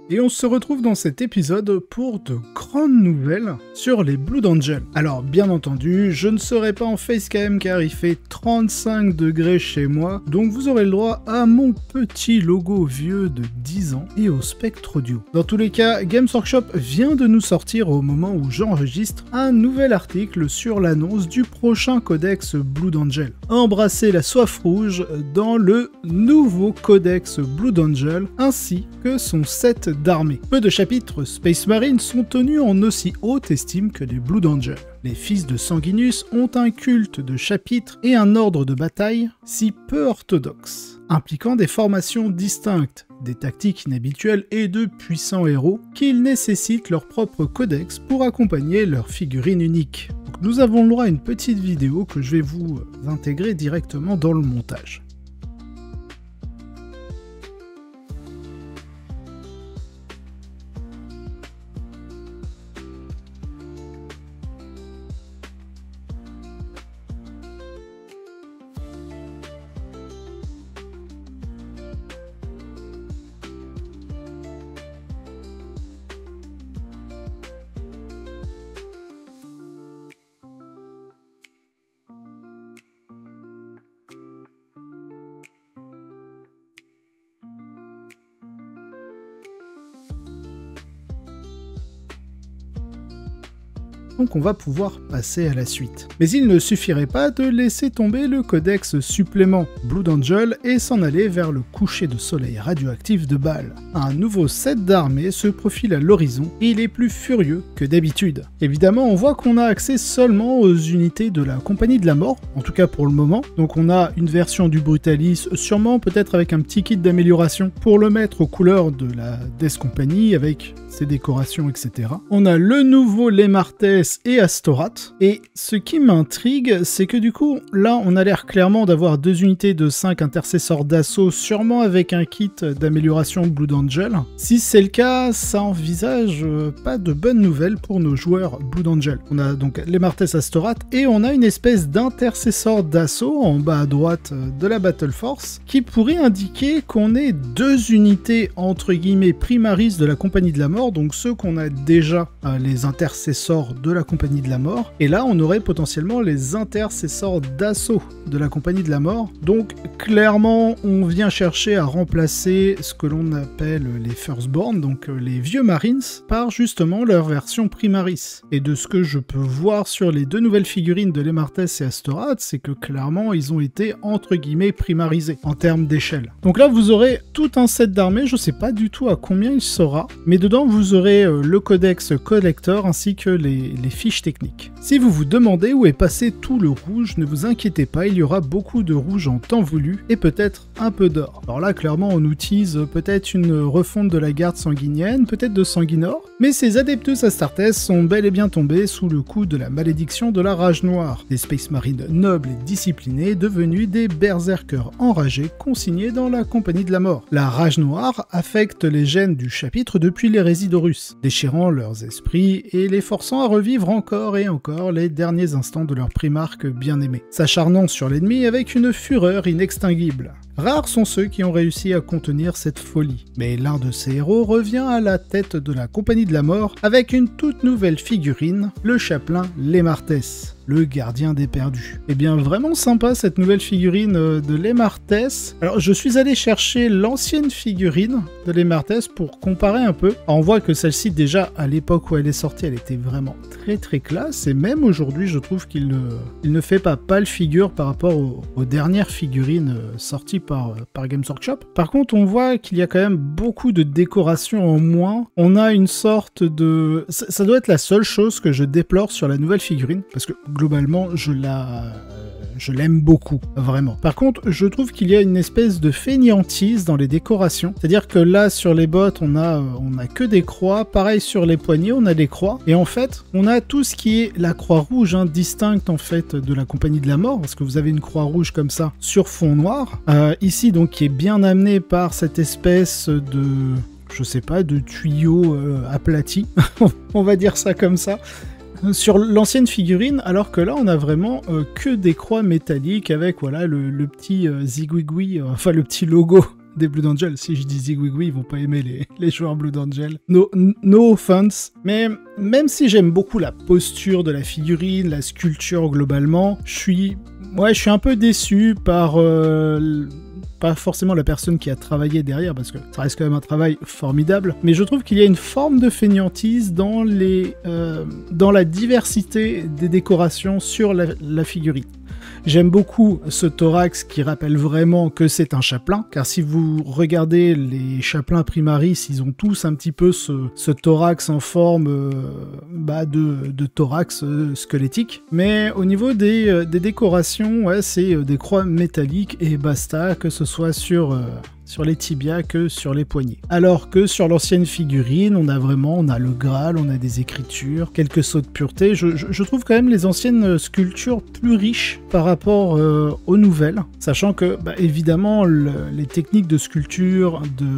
Et on se retrouve dans cet épisode pour de grandes nouvelles sur les Blood Angels. Alors bien entendu, je ne serai pas en facecam car il fait 35 degrés chez moi, donc vous aurez le droit à mon petit logo vieux de 10 ans et au spectre audio. Dans tous les cas, Games Workshop vient de nous sortir au moment où j'enregistre un nouvel article sur l'annonce du prochain codex Blood Angel. Embrasser la soif rouge dans le nouveau codex Blood Angel ainsi que son set d'armée. Peu de chapitres Space Marine sont tenus en aussi haute estime que les Blood Angels. Les fils de Sanguinus ont un culte de chapitres et un ordre de bataille si peu orthodoxe, impliquant des formations distinctes, des tactiques inhabituelles et de puissants héros qu'ils nécessitent leur propre codex pour accompagner leurs figurines uniques. Donc nous avons le droit à une petite vidéo que je vais vous intégrer directement dans le montage. Donc on va pouvoir passer à la suite. Mais il ne suffirait pas de laisser tomber le codex supplément Blood Angel et s'en aller vers le coucher de soleil radioactif de Baal. Un nouveau set d'armée se profile à l'horizon et il est plus furieux que d'habitude. Évidemment, on voit qu'on a accès seulement aux unités de la Compagnie de la Mort, en tout cas pour le moment. Donc on a une version du Brutalis, sûrement peut-être avec un petit kit d'amélioration pour le mettre aux couleurs de la Death Company avec ses décorations, etc. On a le nouveau Lemartes et Astorath. Et ce qui m'intrigue, c'est que du coup, là, on a l'air clairement d'avoir deux unités de 5 intercesseurs d'assaut, sûrement avec un kit d'amélioration Blood Angel. Si c'est le cas, ça envisage pas de bonnes nouvelles pour nos joueurs Blood Angel. On a donc Lemartes Astorath et on a une espèce d'intercesseur d'assaut en bas à droite de la Battle Force qui pourrait indiquer qu'on ait deux unités entre guillemets primaris de la Compagnie de la Mort, donc ceux qu'on a déjà, les intercesseurs de la Compagnie de la Mort, et là on aurait potentiellement les intercesseurs d'assaut de la Compagnie de la Mort. Donc clairement on vient chercher à remplacer ce que l'on appelle les Firstborn, donc les vieux Marines, par justement leur version primaris. Et de ce que je peux voir sur les deux nouvelles figurines de Lemartes et Astorath, c'est que clairement ils ont été entre guillemets primarisés en termes d'échelle. Donc là vous aurez tout un set d'armées, je sais pas du tout à combien il sera, mais dedans vous aurez le codex collector ainsi que les fiches techniques. Si vous vous demandez où est passé tout le rouge, ne vous inquiétez pas, il y aura beaucoup de rouge en temps voulu et peut-être un peu d'or. Alors là clairement on utilise peut-être une refonte de la garde sanguinienne, peut-être de Sanguinor, mais ces Adeptus Astartes sont bel et bien tombés sous le coup de la malédiction de la rage noire, des Space Marines nobles et disciplinés devenus des berserkers enragés consignés dans la Compagnie de la Mort. La rage noire affecte les gènes du chapitre depuis l'hérésie d'Horus, déchirant leurs esprits et les forçant à revivre encore et encore les derniers instants de leur primarque bien-aimé, s'acharnant sur l'ennemi avec une fureur inextinguible. Rares sont ceux qui ont réussi à contenir cette folie, mais l'un de ces héros revient à la tête de la Compagnie de la Mort avec une toute nouvelle figurine, le chapelain Lemartes, le gardien des perdus. Eh bien vraiment sympa cette nouvelle figurine de Lemartes. Alors je suis allé chercher l'ancienne figurine de Lemartes pour comparer un peu. Alors, on voit que celle-ci déjà à l'époque où elle est sortie elle était vraiment très classe et même aujourd'hui je trouve qu'il ne fait pas pâle figure par rapport aux dernières figurines sorties par Games Workshop. Par contre on voit qu'il y a quand même beaucoup de décorations en moins. On a une sorte de... Ça doit être la seule chose que je déplore sur la nouvelle figurine parce que globalement, je l'aime beaucoup, vraiment. Par contre, je trouve qu'il y a une espèce de fainéantise dans les décorations. C'est-à-dire que là, sur les bottes, on a que des croix. Pareil, sur les poignets, on a des croix. Et en fait, on a tout ce qui est la croix rouge, distincte en fait de la Compagnie de la Mort, parce que vous avez une croix rouge comme ça sur fond noir. Ici, donc, qui est bien amené par cette espèce de... je sais pas, de tuyau aplati. On va dire ça comme ça. Sur l'ancienne figurine, alors que là on a vraiment que des croix métalliques avec voilà le petit zigouigoui, enfin le petit logo des Blood Angel. Si je dis Zigwigwi, ils vont pas aimer les joueurs Blood Angel. No offense. Mais même si j'aime beaucoup la posture de la figurine, la sculpture globalement, je suis un peu déçu par... pas forcément la personne qui a travaillé derrière, parce que ça reste quand même un travail formidable, mais je trouve qu'il y a une forme de fainéantise dans la diversité des décorations sur la figurine. J'aime beaucoup ce thorax qui rappelle vraiment que c'est un chapelain, car si vous regardez les chapelains primaris, ils ont tous un petit peu ce thorax en forme de thorax squelettique. Mais au niveau des décorations, c'est des croix métalliques et basta, que ce soit sur les tibias que sur les poignets. Alors que sur l'ancienne figurine, on a le Graal, on a des écritures, quelques sauts de pureté. Je trouve quand même les anciennes sculptures plus riches par rapport aux nouvelles, sachant que, évidemment, les techniques de sculpture,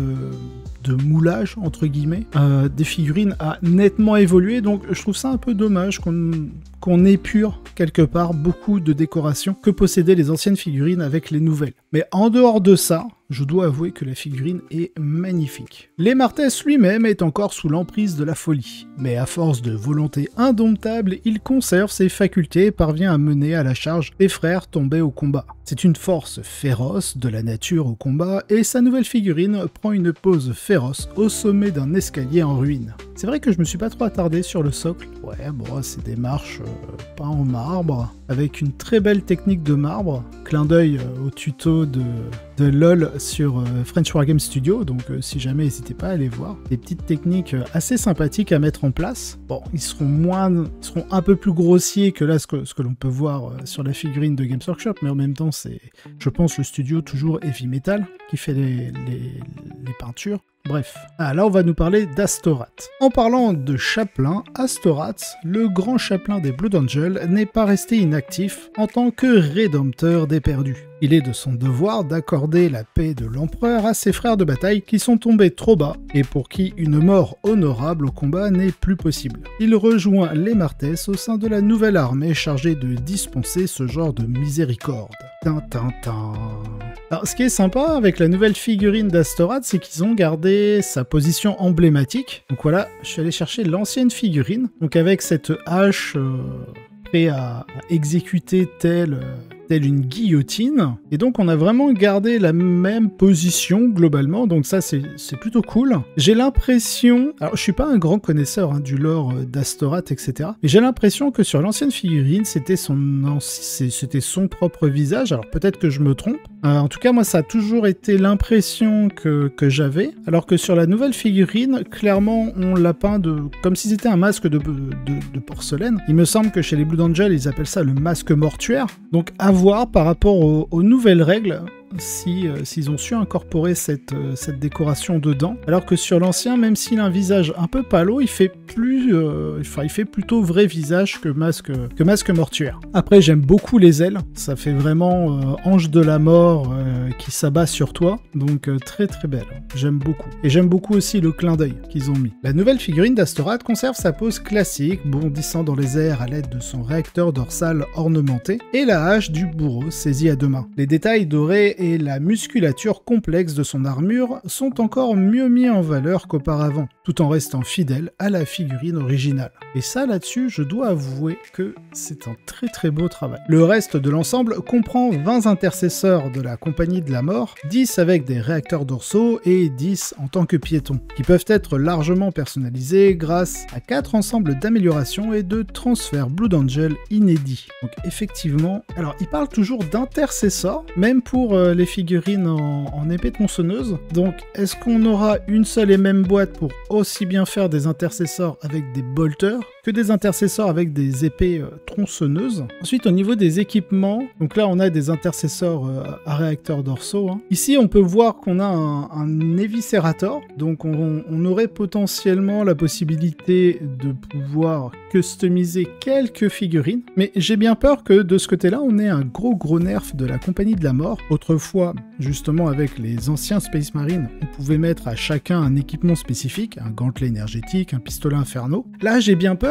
de moulage, entre guillemets, des figurines a nettement évolué, donc je trouve ça un peu dommage qu'on épure quelque part beaucoup de décorations que possédaient les anciennes figurines avec les nouvelles. Mais en dehors de ça, je dois avouer que la figurine est magnifique. L'Emartès lui-même est encore sous l'emprise de la folie, mais à force de volonté indomptable, il conserve ses facultés et parvient à mener à la charge des frères tombés au combat. C'est une force féroce de la nature au combat, et sa nouvelle figurine prend une pose féroce au sommet d'un escalier en ruine. C'est vrai que je me suis pas trop attardé sur le socle. Ouais, bon, c'est des marches peintes en marbre, avec une très belle technique de marbre. Clin d'œil au tuto de LOL sur French Wargame Studio, donc si jamais, n'hésitez pas à aller voir. Des petites techniques assez sympathiques à mettre en place. Bon, ils seront un peu plus grossiers que là ce que l'on peut voir sur la figurine de Games Workshop, mais en même temps, c'est, je pense, le studio toujours Heavy Metal qui fait les peintures. Bref, là on va nous parler d'Astorath. En parlant de chapelain, Astorath, le grand chapelain des Blood Angel, n'est pas resté inactif en tant que rédempteur des perdus. Il est de son devoir d'accorder la paix de l'empereur à ses frères de bataille qui sont tombés trop bas et pour qui une mort honorable au combat n'est plus possible. Il rejoint l'Emartès au sein de la nouvelle armée chargée de dispenser ce genre de miséricorde. Tintintin. Alors, ce qui est sympa avec la nouvelle figurine d'Astorath, c'est qu'ils ont gardé sa position emblématique. Donc voilà, je suis allé chercher l'ancienne figurine, donc avec cette hache prêt à exécuter telle une guillotine. Et donc on a vraiment gardé la même position globalement, donc ça c'est plutôt cool. J'ai l'impression, alors je suis pas un grand connaisseur du lore d'Astorath, etc. Mais j'ai l'impression que sur l'ancienne figurine, c'était son propre visage, alors peut-être que je me trompe. En tout cas, moi ça a toujours été l'impression que j'avais, alors que sur la nouvelle figurine, clairement on l'a peint comme si c'était un masque de porcelaine. Il me semble que chez les Blood Angel, ils appellent ça le masque mortuaire. Donc à voir par rapport aux nouvelles règles s'ils ont su incorporer cette décoration dedans, alors que sur l'ancien, même s'il a un visage un peu pâlo, il fait plutôt vrai visage que masque mortuaire. Après, j'aime beaucoup les ailes, ça fait vraiment ange de la mort qui s'abat sur toi, donc très très belle, j'aime beaucoup. Et j'aime beaucoup aussi le clin d'œil qu'ils ont mis. La nouvelle figurine d'Astorath conserve sa pose classique, bondissant dans les airs à l'aide de son réacteur dorsal ornementé, et la hache du bourreau saisie à deux mains. Les détails dorés et la musculature complexe de son armure sont encore mieux mis en valeur qu'auparavant, tout en restant fidèle à la figurine originale. Et ça, là-dessus, je dois avouer que c'est un très très beau travail. Le reste de l'ensemble comprend 20 intercesseurs de la Compagnie de la Mort, 10 avec des réacteurs dorsaux et 10 en tant que piétons, qui peuvent être largement personnalisés grâce à 4 ensembles d'améliorations et de transferts Blood Angel inédits. Donc effectivement, alors il parle toujours d'intercesseurs, même pour les figurines en épée tronçonneuse. Donc est-ce qu'on aura une seule et même boîte pour aussi bien faire des intercesseurs avec des bolters que des intercesseurs avec des épées tronçonneuses? Ensuite, au niveau des équipements, donc là on a des intercesseurs à réacteurs dorsaux. Ici on peut voir qu'on a un éviscérator, donc on aurait potentiellement la possibilité de pouvoir customiser quelques figurines, mais j'ai bien peur que de ce côté-là on ait un gros nerf de la Compagnie de la Mort. Autrefois, justement avec les anciens Space Marines, on pouvait mettre à chacun un équipement spécifique, un gantelet énergétique, un pistolet inferno. Là j'ai bien peur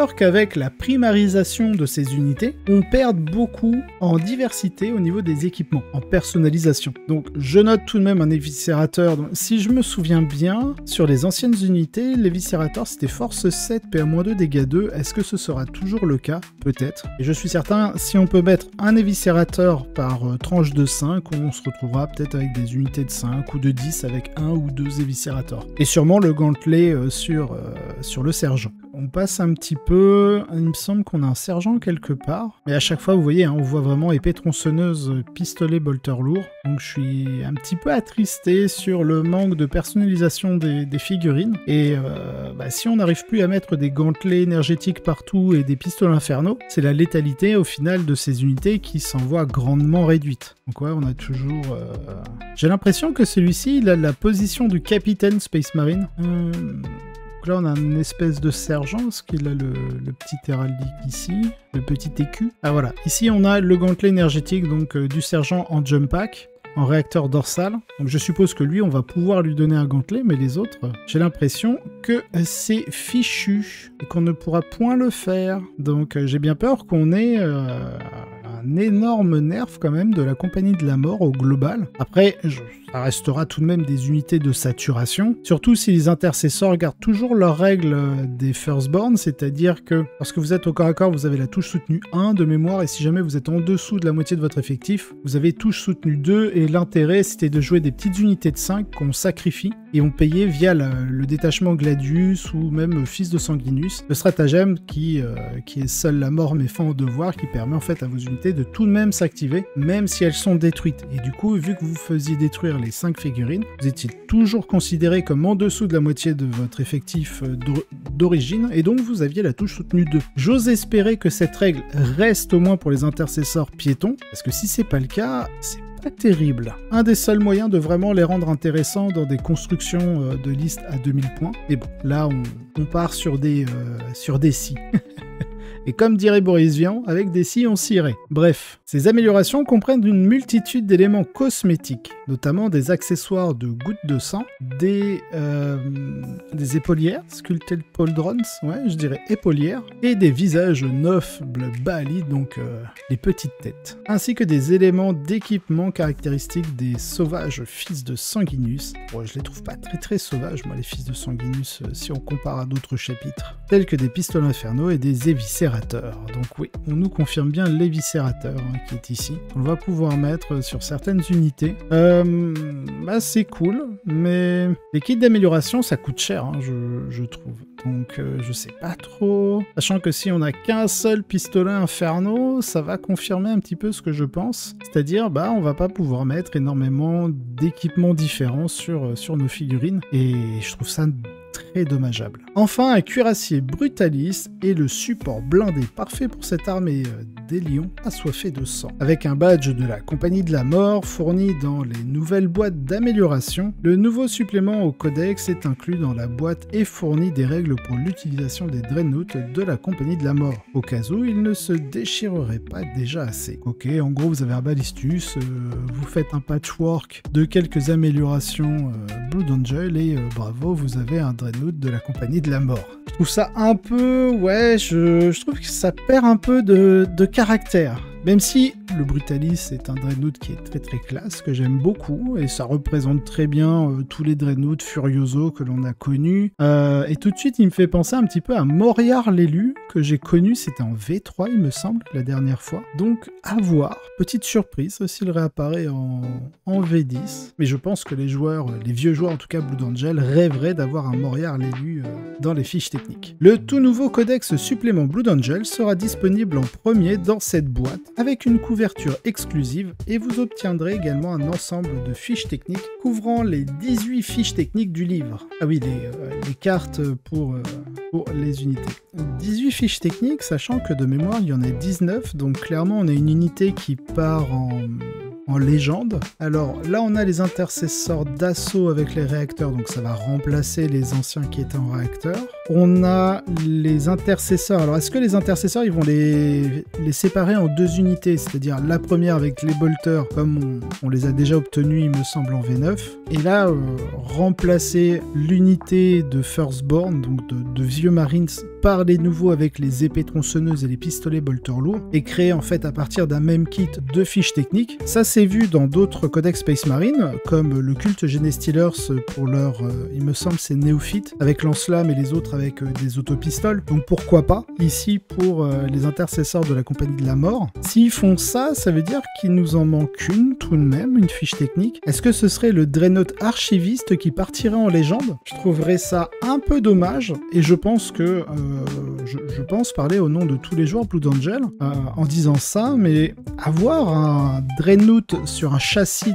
peur qu'avec la primarisation de ces unités, on perde beaucoup en diversité au niveau des équipements, en personnalisation. Donc je note tout de même un éviscérateur. Donc, si je me souviens bien, sur les anciennes unités, l'éviscérateur c'était force 7, PA-2, dégâts 2. Est-ce que ce sera toujours le cas? Peut-être. Et je suis certain, si on peut mettre un éviscérateur par tranche de 5, on se retrouvera peut-être avec des unités de 5 ou de 10 avec un ou deux éviscérateurs. Et sûrement le gantelet sur le sergent. On passe un petit peu, il me semble qu'on a un sergent quelque part, mais à chaque fois vous voyez, hein, on voit vraiment épée tronçonneuse, pistolet bolter lourd, donc je suis un petit peu attristé sur le manque de personnalisation des figurines, et si on n'arrive plus à mettre des gantelets énergétiques partout et des pistolets infernaux, c'est la létalité au final de ces unités qui s'en voit grandement réduite. Donc ouais, on a toujours... J'ai l'impression que celui-ci, il a la position du capitaine Space Marine. Là, on a une espèce de sergent, parce qu'il a le petit héraldique ici, le petit écu. Ah voilà, ici on a le gantelet énergétique donc du sergent en jump pack, en réacteur dorsal. Donc je suppose que lui, on va pouvoir lui donner un gantelet, mais les autres, j'ai l'impression que c'est fichu et qu'on ne pourra point le faire. Donc j'ai bien peur qu'on ait... un énorme nerf quand même de la compagnie de la mort au global. Après, ça restera tout de même des unités de saturation, surtout si les intercesseurs gardent toujours leurs règles des Firstborn, c'est-à-dire que lorsque vous êtes au corps à corps, vous avez la touche soutenue 1 de mémoire, et si jamais vous êtes en dessous de la moitié de votre effectif, vous avez touche soutenue 2, et l'intérêt c'était de jouer des petites unités de 5 qu'on sacrifie, et on payait via le détachement Gladius ou même Fils de Sanguinus, le stratagème qui est seule la mort met fin au devoir, qui permet en fait à vos unités de tout de même s'activer, même si elles sont détruites. Et du coup, vu que vous faisiez détruire les 5 figurines, vous étiez toujours considéré comme en dessous de la moitié de votre effectif d'origine, et donc vous aviez la touche soutenue 2. J'ose espérer que cette règle reste au moins pour les intercesseurs piétons, parce que si c'est pas le cas, c'est pas terrible. Un des seuls moyens de vraiment les rendre intéressants dans des constructions de listes à 2000 points. Et bon, là on part sur des scies. Et comme dirait Boris Vian, avec des scies on cirait. Bref, ces améliorations comprennent une multitude d'éléments cosmétiques, notamment des accessoires de gouttes de sang, des épaulières, sculpted pauldrons, ouais, je dirais épaulières, et des visages nobles balis, donc les petites têtes, ainsi que des éléments d'équipement caractéristiques des sauvages fils de Sanguinus. Bon, je les trouve pas très sauvages, moi, les fils de Sanguinus, si on compare à d'autres chapitres, tels que des pistolets infernaux et des éviscérateurs. Donc oui, on nous confirme bien l'éviscérateur qui est ici. On va pouvoir mettre sur certaines unités. C'est cool, mais les kits d'amélioration, ça coûte cher, hein, je trouve. Donc je sais pas trop. Sachant que si on n'a qu'un seul pistolet infernaux, ça va confirmer un petit peu ce que je pense. C'est-à-dire, on va pas pouvoir mettre énormément d'équipements différents sur nos figurines. Et je trouve ça très dommageable. Enfin, un cuirassier brutaliste et le support blindé parfait pour cette armée des lions assoiffés de sang. Avec un badge de la Compagnie de la Mort fourni dans les nouvelles boîtes d'amélioration, le nouveau supplément au codex est inclus dans la boîte et fournit des règles pour l'utilisation des Dreadnoughts de la Compagnie de la Mort, au cas où il ne se déchirerait pas déjà assez. Ok, en gros vous avez un balistus, vous faites un patchwork de quelques améliorations Blood Angel et bravo, vous avez un Dreadnought de la Compagnie de la Mort. Je trouve ça un peu... ouais, je trouve que ça perd un peu de caractère. Même si le Brutalis est un Dreadnought qui est très classe, que j'aime beaucoup, et ça représente très bien tous les Dreadnoughts Furioso que l'on a connus. Et tout de suite, il me fait penser un petit peu à Moriar l'élu, que j'ai connu, c'était en V3, il me semble, la dernière fois. Donc, à voir. Petite surprise s'il réapparaît en V10. Mais je pense que les joueurs, les vieux joueurs, en tout cas Blood Angel, rêveraient d'avoir un Moriar l'élu dans les fiches techniques. Le tout nouveau codex supplément Blood Angel sera disponible en premier dans cette boîte, avec une couverture exclusive, et vous obtiendrez également un ensemble de fiches techniques couvrant les 18 fiches techniques du livre. Ah oui, les cartes pour les unités. 18 fiches techniques, sachant que de mémoire il y en a 19, donc clairement on a une unité qui part en légende. Alors là on a les intercesseurs d'assaut avec les réacteurs, donc ça va remplacer les anciens qui étaient en réacteur. On a les intercesseurs. Alors, est-ce que les intercesseurs, ils vont les séparer en 2 unités? C'est-à-dire la première avec les bolters, comme on les a déjà obtenus, il me semble, en V9. Et là, remplacer l'unité de Firstborn, donc de vieux Marines, par les nouveaux avec les épées tronçonneuses et les pistolets bolters lourds, et créer en fait à partir d'un même kit 2 fiches techniques. Ça, c'est vu dans d'autres codex Space Marine, comme le culte Genestealers pour leur, il me semble, c'est néophyte, avec lance-flamme et les autres avec des autopistoles. Donc pourquoi pas ici pour les intercesseurs de la Compagnie de la Mort. S'ils font ça, ça veut dire qu'il nous en manque une tout de même, une fiche technique. Est-ce que ce serait le Dreadnought Archiviste qui partirait en légende? Je trouverais ça un peu dommage, et je pense que je pense parler au nom de tous les joueurs Blood Angel en disant ça, mais avoir un Dreadnought sur un châssis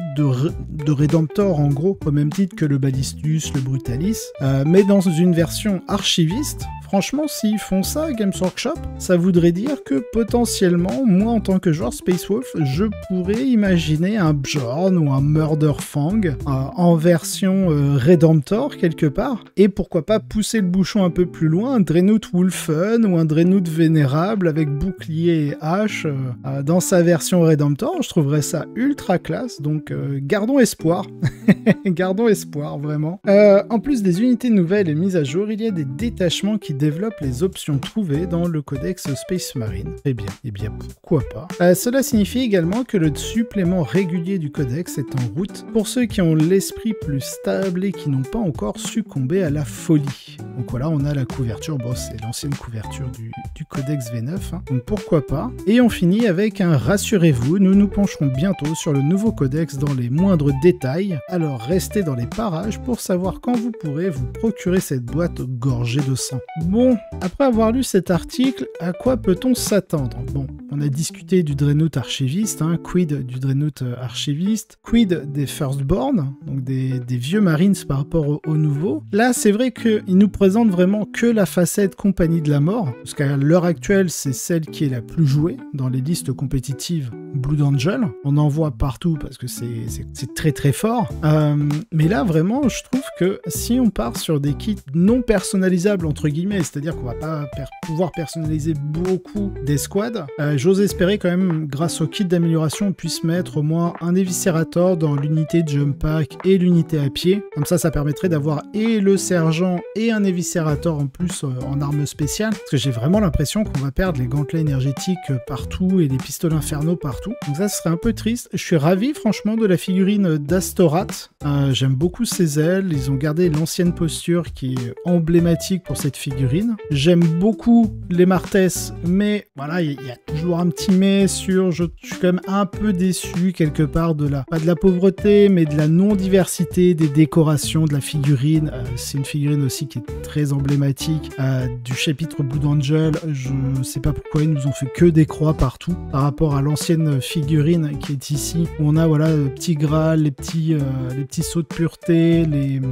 de Redemptor, en gros, au même titre que le Ballistus, le Brutalis, mais dans une version archiviste. Franchement, s'ils font ça, Games Workshop, ça voudrait dire que potentiellement, moi en tant que joueur Space Wolf, je pourrais imaginer un Bjorn ou un Murderfang en version Redemptor quelque part, et pourquoi pas pousser le bouchon un peu plus loin, un Dreadnought Wolfen ou un Dreadnought Vénérable avec bouclier et hache dans sa version Redemptor. Je trouverais ça ultra classe, donc gardons espoir. Gardons espoir, vraiment. En plus des unités nouvelles et mises à jour, il y a des détachements qui développent les options trouvées dans le codex Space Marine. Eh bien, pourquoi pas. Cela signifie également que le supplément régulier du codex est en route pour ceux qui ont l'esprit plus stable et qui n'ont pas encore succombé à la folie. Donc voilà, on a la couverture, bon, c'est l'ancienne couverture du codex V9, hein. Donc pourquoi pas. Et on finit avec un rassurez-vous, nous nous pencherons bientôt sur le nouveau codex dans les moindres détails, alors restez dans les parages pour savoir quand vous pourrez vous procurer cette boîte gorgée de sang. Bon, après avoir lu cet article, à quoi peut-on s'attendre? Bon, on a discuté du Dreadnought Archiviste, hein, quid du Dreadnought Archiviste, quid des Firstborn, donc des vieux Marines par rapport aux nouveaux. Là, c'est vrai qu'ils nous présentent vraiment que la facette Compagnie de la Mort, parce qu'à l'heure actuelle, c'est celle qui est la plus jouée dans les listes compétitives Blood Angel. On en voit partout parce que c'est très très fort. Mais là, vraiment, je trouve que si on part sur des kits non personnalisables, entre guillemets, c'est-à-dire qu'on va pas pouvoir personnaliser beaucoup des squads, j'ose espérer quand même, grâce au kit d'amélioration, on puisse mettre au moins un Eviscerator dans l'unité de Jump Pack et l'unité à pied. Comme ça permettrait d'avoir et le sergent et un Eviscerator en plus en arme spéciale, parce que j'ai vraiment l'impression qu'on va perdre les gantelets énergétiques partout et les pistolets infernaux partout. Donc ça, ce serait un peu triste. Je suis ravi, franchement, de la figurine d'Astorat. J'aime beaucoup ses ailes. Ils ont gardé l'ancienne posture qui est emblématique pour cette figurine. J'aime beaucoup les Martes, mais voilà, il y a toujours un petit mais sur... Je suis quand même un peu déçu quelque part pas de la pauvreté, mais de la non-diversité des décorations de la figurine. C'est une figurine aussi qui est très emblématique du chapitre Blood Angel. Je sais pas pourquoi ils nous ont fait que des croix partout par rapport à l'ancienne figurine qui est ici, où on a voilà le petit Graal, les petits sceaux de pureté,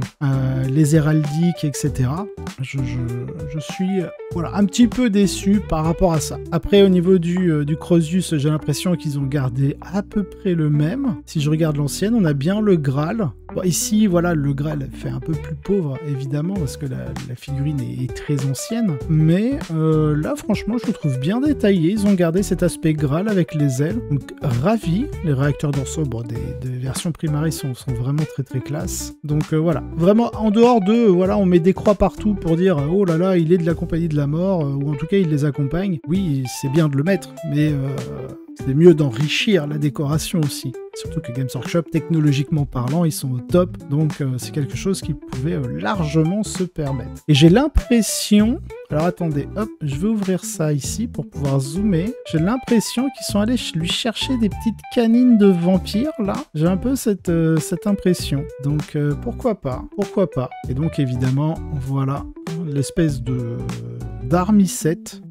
les héraldiques, etc. Je suis voilà, un petit peu déçu par rapport à ça. Après, au niveau du Crozius, j'ai l'impression qu'ils ont gardé à peu près le même. Si je regarde l'ancienne, on a bien le Graal. Bon, ici, voilà, le Graal fait un peu plus pauvre, évidemment, parce que la figurine est très ancienne. Mais là, franchement, je le trouve bien détaillé. Ils ont gardé cet aspect Graal avec les ailes. Donc, ravi. Les réacteurs dorsaux, bon, des versions Primaris sont vraiment très très classe. Donc, voilà. Vraiment, en dehors de, voilà, on met des croix partout pour dire, oh là là, il est de la Compagnie de la Mort, ou en tout cas, il les accompagne. Oui, c'est bien de le mettre, mais... c'est mieux d'enrichir la décoration aussi. Surtout que Games Workshop, technologiquement parlant, ils sont au top. Donc c'est quelque chose qu'ils pouvaient largement se permettre. Et j'ai l'impression... Alors attendez, hop, je vais ouvrir ça ici pour pouvoir zoomer. J'ai l'impression qu'ils sont allés lui chercher des petites canines de vampires, là. J'ai un peu cette impression. Donc pourquoi pas. Et donc évidemment, voilà l'espèce d'Army 7.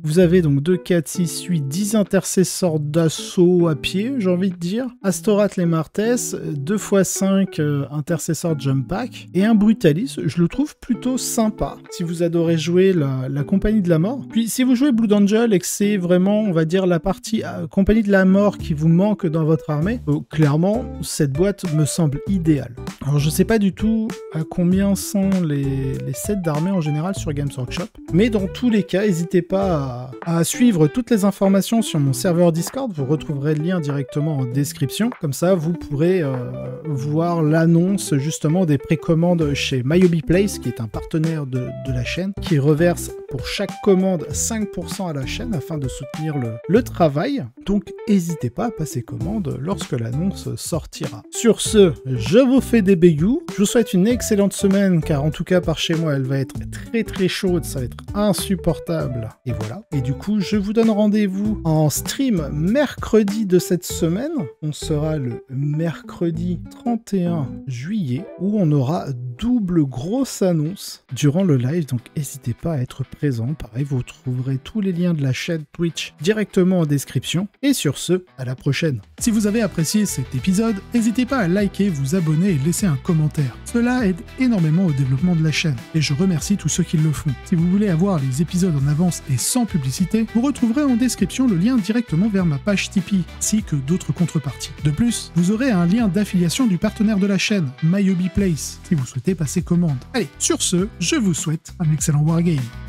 Vous avez donc 2, 4, 6, 8, 10 intercesseurs d'assaut à pied, j'ai envie de dire. Astorath les Martes, 2x5 intercesseurs jump pack, et un Brutalis, je le trouve plutôt sympa, si vous adorez jouer la Compagnie de la Mort. Puis si vous jouez Blood Angel et que c'est vraiment, on va dire, la partie Compagnie de la Mort qui vous manque dans votre armée, clairement, cette boîte me semble idéale. Alors je sais pas du tout à combien sont les sets d'armée en général sur Games Workshop, mais dans tous les cas, n'hésitez pas à suivre toutes les informations sur mon serveur Discord, vous retrouverez le lien directement en description, comme ça vous pourrez voir l'annonce justement des précommandes chez Myobi Place, qui est un partenaire de la chaîne, qui reverse pour chaque commande 5% à la chaîne afin de soutenir le travail. Donc n'hésitez pas à passer commande lorsque l'annonce sortira. Sur ce, je vous fais des bisous, je vous souhaite une excellente semaine, car en tout cas par chez moi elle va être très très chaude, ça va être insupportable. Et voilà. Et du coup, je vous donne rendez-vous en stream mercredi de cette semaine. On sera le mercredi 31 juillet, où on aura double grosse annonce durant le live, donc n'hésitez pas à être présent. Pareil, vous trouverez tous les liens de la chaîne Twitch directement en description. Et sur ce, à la prochaine. Si vous avez apprécié cet épisode, n'hésitez pas à liker, vous abonner et laisser un commentaire. Cela aide énormément au développement de la chaîne, et je remercie tous ceux qui le font. Si vous voulez avoir les épisodes en avance et sans publicité, vous retrouverez en description le lien directement vers ma page Tipeee, ainsi que d'autres contreparties. De plus, vous aurez un lien d'affiliation du partenaire de la chaîne, Myobi Place, si vous souhaitez passer commande. Allez, sur ce, je vous souhaite un excellent wargame.